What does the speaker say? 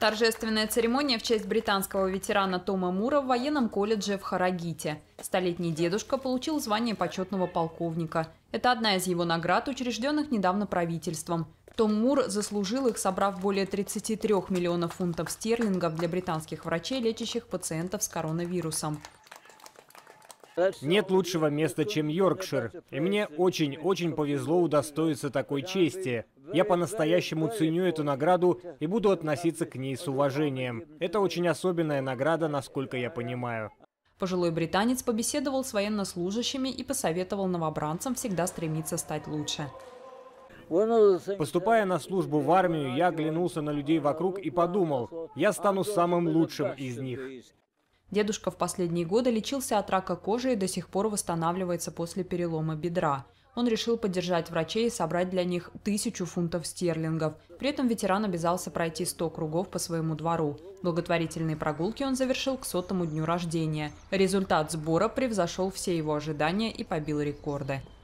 Торжественная церемония в честь британского ветерана Тома Мура в военном колледже в Харагите. Столетний дедушка получил звание почетного полковника. Это одна из его наград, учрежденных недавно правительством. Том Мур заслужил их, собрав более 33 миллионов фунтов стерлингов для британских врачей, лечащих пациентов с коронавирусом. Нет лучшего места, чем Йоркшир. И мне очень повезло удостоиться такой чести. Я по-настоящему ценю эту награду и буду относиться к ней с уважением. Это очень особенная награда, насколько я понимаю. Пожилой британец побеседовал с военнослужащими и посоветовал новобранцам всегда стремиться стать лучше. Поступая на службу в армию, я оглянулся на людей вокруг и подумал, я стану самым лучшим из них. Дедушка в последние годы лечился от рака кожи и до сих пор восстанавливается после перелома бедра. Он решил поддержать врачей и собрать для них 1000 фунтов стерлингов. При этом ветеран обязался пройти 100 кругов по своему двору. Благотворительные прогулки он завершил к 100-му дню рождения. Результат сбора превзошел все его ожидания и побил рекорды.